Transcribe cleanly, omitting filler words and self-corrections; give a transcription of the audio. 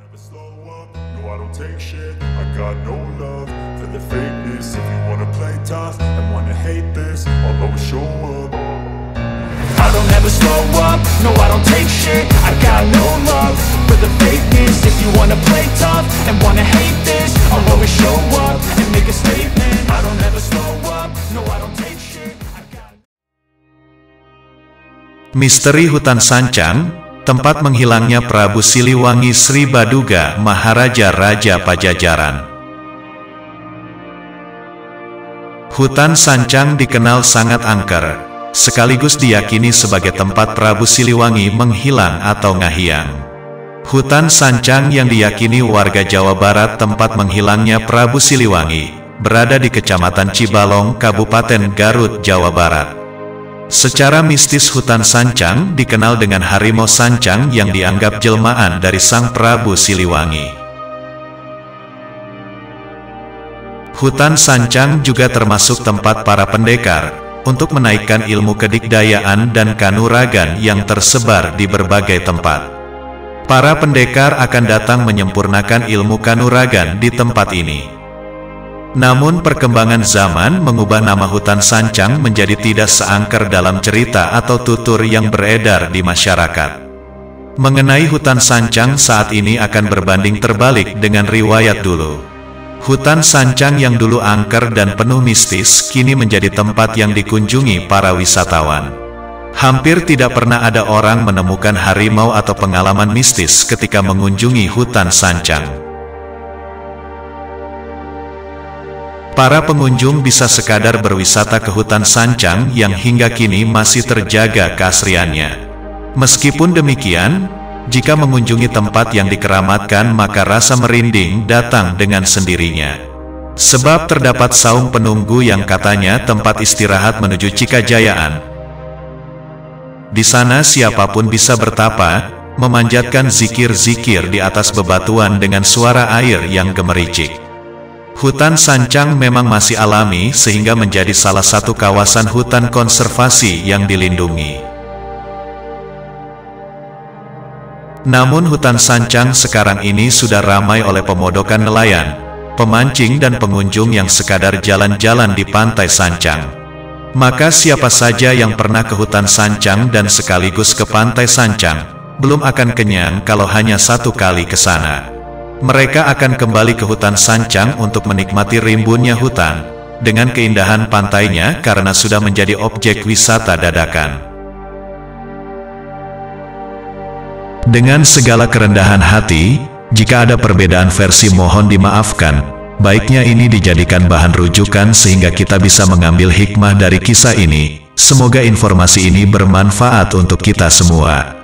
never slow up, no I don't take shit. I got no love for the fakeness. If you wanna play tough and wanna hate this, I'll always show up. I don't ever slow up, no I don't take shit. I got no love for the fakeness. If you wanna play tough and wanna hate this, I'll always show up and make a statement. I don't ever slow up, no I don't take shit. Misteri Hutan Sancang, tempat menghilangnya Prabu Siliwangi Sri Baduga, Maharaja Raja Pajajaran. Hutan Sancang dikenal sangat angker, sekaligus diyakini sebagai tempat Prabu Siliwangi menghilang atau ngahiang. Hutan Sancang yang diyakini warga Jawa Barat tempat menghilangnya Prabu Siliwangi, berada di Kecamatan Cibalong, Kabupaten Garut, Jawa Barat. Secara mistis Hutan Sancang dikenal dengan Harimau Sancang yang dianggap jelmaan dari Sang Prabu Siliwangi. Hutan Sancang juga termasuk tempat para pendekar untuk menaikkan ilmu kedikdayaan dan kanuragan yang tersebar di berbagai tempat. Para pendekar akan datang menyempurnakan ilmu kanuragan di tempat ini. Namun perkembangan zaman mengubah nama Hutan Sancang menjadi tidak seangker dalam cerita atau tutur yang beredar di masyarakat. Mengenai Hutan Sancang saat ini akan berbanding terbalik dengan riwayat dulu. Hutan Sancang yang dulu angker dan penuh mistis, kini menjadi tempat yang dikunjungi para wisatawan. Hampir tidak pernah ada orang menemukan harimau atau pengalaman mistis ketika mengunjungi Hutan Sancang. Para pengunjung bisa sekadar berwisata ke Hutan Sancang yang hingga kini masih terjaga keasriannya. Meskipun demikian, jika mengunjungi tempat yang dikeramatkan maka rasa merinding datang dengan sendirinya. Sebab terdapat saung penunggu yang katanya tempat istirahat menuju Cikajayaan. Di sana siapapun bisa bertapa, memanjatkan zikir-zikir di atas bebatuan dengan suara air yang gemericik. Hutan Sancang memang masih alami sehingga menjadi salah satu kawasan hutan konservasi yang dilindungi. Namun Hutan Sancang sekarang ini sudah ramai oleh pemodokan nelayan, pemancing dan pengunjung yang sekadar jalan-jalan di pantai Sancang. Maka siapa saja yang pernah ke Hutan Sancang dan sekaligus ke pantai Sancang, belum akan kenyang kalau hanya satu kali ke sana. Mereka akan kembali ke Hutan Sancang untuk menikmati rimbunnya hutan, dengan keindahan pantainya karena sudah menjadi objek wisata dadakan. Dengan segala kerendahan hati, jika ada perbedaan versi mohon dimaafkan, baiknya ini dijadikan bahan rujukan sehingga kita bisa mengambil hikmah dari kisah ini. Semoga informasi ini bermanfaat untuk kita semua.